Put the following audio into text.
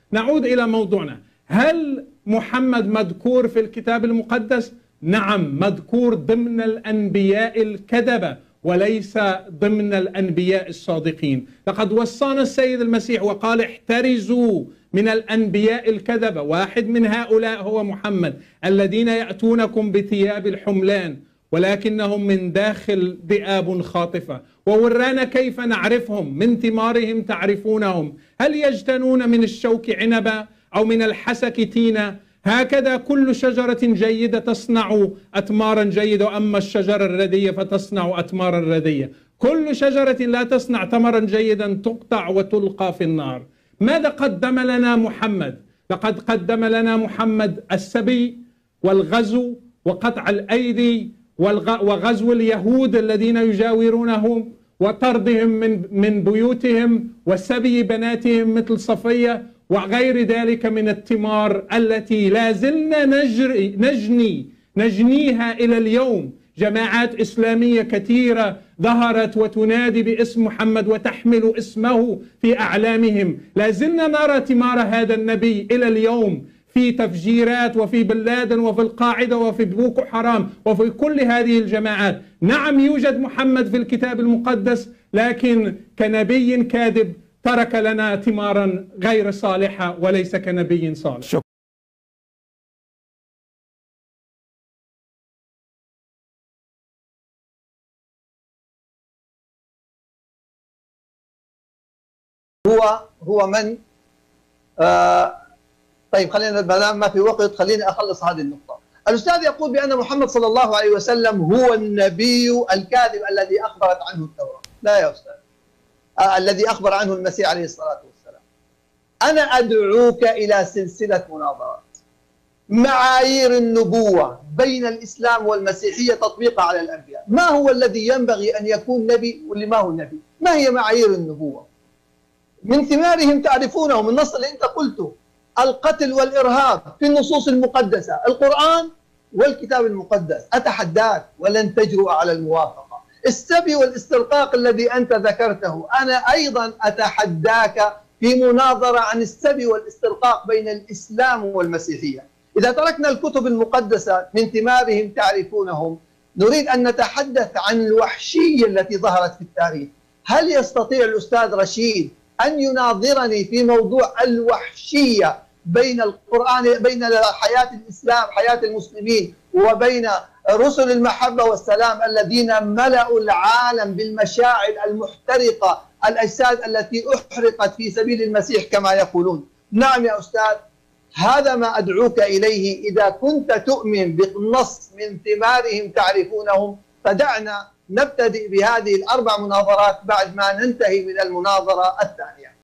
نعود إلى موضوعنا. هل محمد مذكور في الكتاب المقدس؟ نعم، مذكور ضمن الأنبياء الكذبة وليس ضمن الأنبياء الصادقين. لقد وصانا السيد المسيح وقال احترزوا من الأنبياء الكذبة، واحد من هؤلاء هو محمد، الذين يأتونكم بثياب الحملان ولكنهم من داخل ذئاب خاطفة. وورانا كيف نعرفهم، من ثمارهم تعرفونهم، هل يجتنون من الشوك عنبا أو من الحسك تينا؟ هكذا كل شجرة جيدة تصنع أثمارا جيدة، وأما الشجرة الردية فتصنع أثمارا ردية. كل شجرة لا تصنع ثمرا جيدا تقطع وتلقى في النار. ماذا قدم لنا محمد؟ لقد قدم لنا محمد السبي والغزو وقطع الأيدي وغزو اليهود الذين يجاورونهم وطردهم من بيوتهم وسبي بناتهم مثل صفية وغير ذلك من الثمار التي لا زلنا نجنيها إلى اليوم. جماعات إسلامية كثيرة ظهرت وتنادي باسم محمد وتحمل اسمه في أعلامهم. لا زلنا نرى ثمار هذا النبي إلى اليوم في تفجيرات وفي بن لادن وفي القاعدة وفي بوكو حرام وفي كل هذه الجماعات. نعم، يوجد محمد في الكتاب المقدس، لكن كنبي كاذب ترك لنا ثمارا غير صالحة وليس كنبي صالح. هو من طيب خلينا ما في وقت، خليني أخلص هذه النقطة. الأستاذ يقول بأن محمد صلى الله عليه وسلم هو النبي الكاذب الذي أخبرت عنه التوراة. لا يا أستاذ، الذي أخبر عنه المسيح عليه الصلاة والسلام. أنا أدعوك إلى سلسلة مناظرات. معايير النبوة بين الإسلام والمسيحية تطبيقها على الأنبياء. ما هو الذي ينبغي أن يكون نبي واللي ما هو نبي؟ ما هي معايير النبوة؟ من ثمارهم تعرفونهم، النص اللي أنت قلته، القتل والإرهاب في النصوص المقدسة، القرآن والكتاب المقدس. أتحداك ولن تجرؤ على الموافقة. السبي والاسترقاق الذي أنت ذكرته، أنا أيضا أتحداك في مناظرة عن السبي والاسترقاق بين الإسلام والمسيحية. إذا تركنا الكتب المقدسة من ثمارهم تعرفونهم، نريد أن نتحدث عن الوحشية التي ظهرت في التاريخ. هل يستطيع الأستاذ رشيد أن يناظرني في موضوع الوحشية بين القرآن، بين حياة الإسلام، حياة المسلمين، وبين رسل المحبة والسلام الذين ملأوا العالم بالمشاعل المحترقة، الأجساد التي أحرقت في سبيل المسيح كما يقولون؟ نعم يا أستاذ، هذا ما أدعوك إليه. إذا كنت تؤمن بالنص من ثمارهم تعرفونهم، فدعنا نبتدئ بهذه الأربع مناظرات بعد ما ننتهي من المناظرة الثانية.